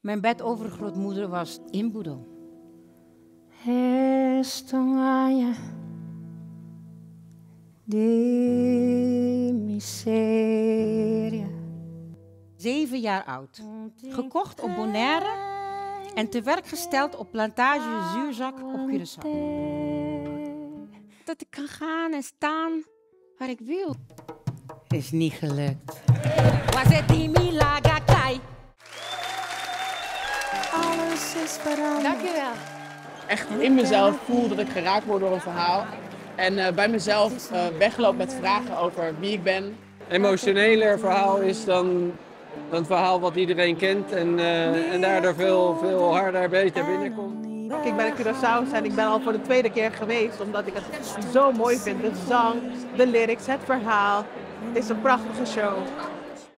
Mijn bedovergrootmoeder was in Boedel. Estonha de miseria. 7 jaar oud. Gekocht op Bonaire en te werk gesteld op plantage Zuurzak op Curaçao. Dat ik kan gaan en staan waar ik wil. Is niet gelukt. Alles is veranderd. Dankjewel. Echt in mezelf voel dat ik geraakt word door een verhaal. En bij mezelf wegloop met vragen over wie ik ben. Emotioneler verhaal is dan een verhaal wat iedereen kent en daardoor veel harder beter binnenkomt. Ik ben in Curaçao en ik ben al voor de 2e keer geweest omdat ik het zo mooi vind. De zang, de lyrics, het verhaal. Het is een prachtige show.